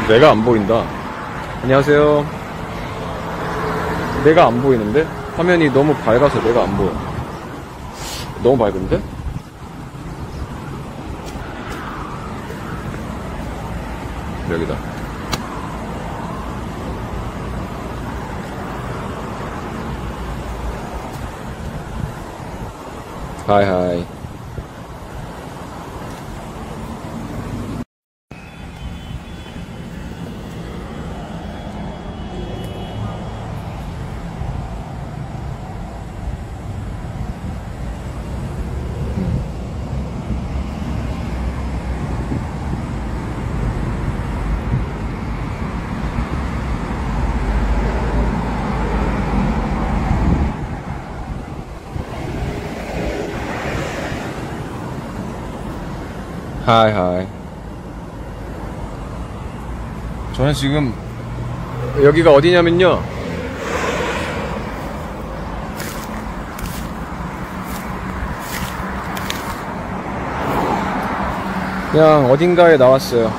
내가 안 보인다. 안녕하세요. 내가 안 보이는데? 화면이 너무 밝아서 내가 안 보여. 너무 밝은데? 여기다. 하이하이. 하이하이. 저는 지금 여기가 어디냐면요, 그냥 어딘가에 나왔어요.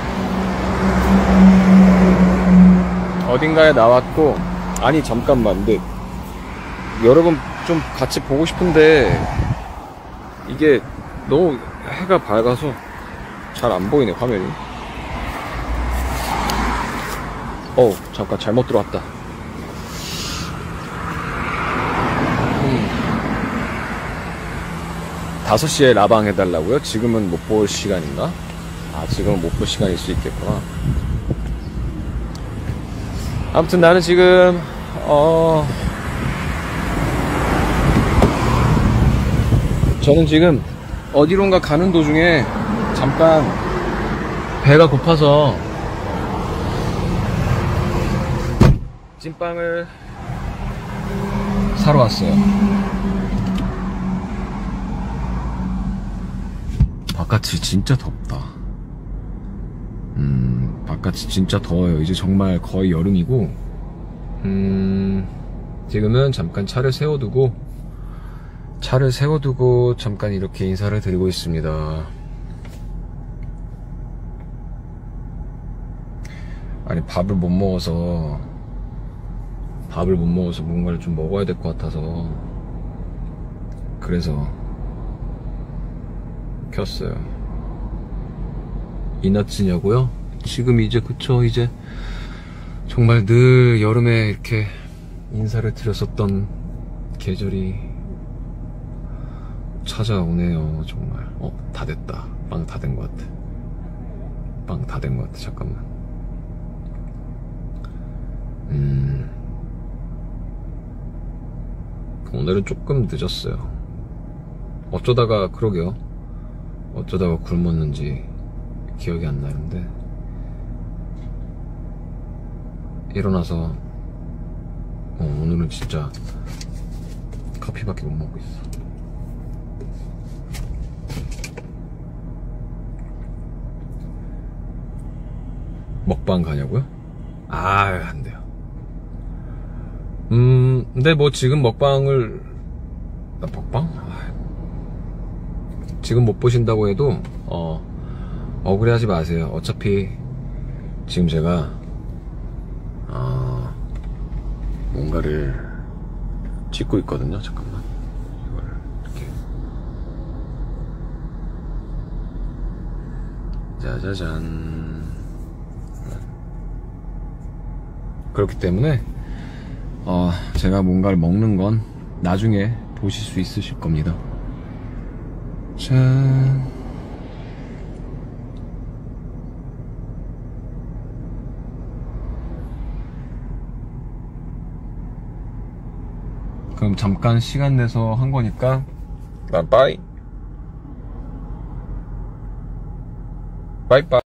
어딘가에 나왔고, 아니 잠깐만, 근데 여러분 좀 같이 보고 싶은데 이게 너무 해가 밝아서 잘 안 보이네, 화면이. 잠깐 잘못 들어왔다. 5시에 라방 해달라고요? 지금은 못 볼 시간인가? 지금은 못 볼 시간일 수 있겠구나. 아무튼 나는 지금 저는 지금 어디론가 가는 도중에 잠깐 배가 고파서 찐빵을 사러 왔어요. 바깥이 진짜 덥다. 바깥이 진짜 더워요. 이제 정말 거의 여름이고, 지금은 잠깐 차를 세워두고 잠깐 이렇게 인사를 드리고 있습니다. 아니, 밥을 못 먹어서 뭔가를 좀 먹어야 될 것 같아서 그래서 켰어요. 이너츠냐고요? 지금 이제 그쵸, 이제 정말 늘 여름에 이렇게 인사를 드렸었던 계절이 찾아오네요. 정말. 다 됐다. 빵 다 된 것 같아. 빵 다 된 것 같아. 잠깐만. 오늘은 조금 늦었어요. 어쩌다가, 그러게요, 어쩌다가 굶었는지 기억이 안 나는데, 일어나서 오늘은 진짜 커피밖에 못 먹고 있어. 먹방 가냐고요? 안 돼요. 근데 뭐 지금 먹방? 지금 못 보신다고 해도 억울해하지 마세요. 어차피 지금 제가 뭔가를 찍고 있거든요. 잠깐만, 이걸 이렇게 짜자잔. 그렇기 때문에 제가 뭔가를 먹는 건 나중에 보실 수 있으실 겁니다. 짠. 그럼 잠깐 시간 내서 한 거니까 빠이. 빠이빠이.